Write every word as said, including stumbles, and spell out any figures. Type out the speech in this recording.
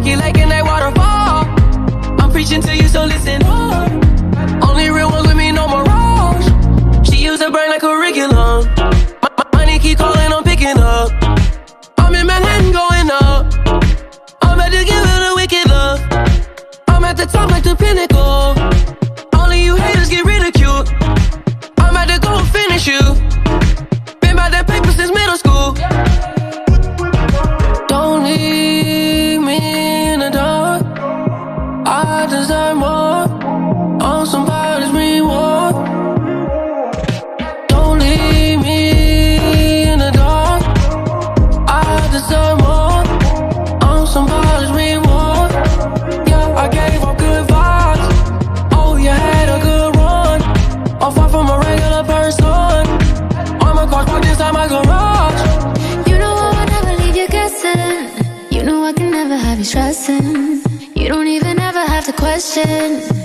rocky lake and that waterfall. I'm preaching to you, so listen up. Only real ones with me, no mirage. She used her brain like curriculum. My, my money keep calling, I'm picking up. I'm in Manhattan going up. I'm about to give her the wicked love. I'm at the top like the pinnacle. Only you haters get ridiculed. I'm about to go and finish you. Been by that paper since middle school. Don't leave me in the dark. I deserve more. On somebody's reward. Don't leave me in the dark. I deserve more. On somebody's reward. Yeah, I gave up good vibes. Oh, you had a good run. I'm far from a regular person. All my cars parked inside my garage. You know I would never leave you guessing. You know I can never have you stressing. You don't even ever have to question.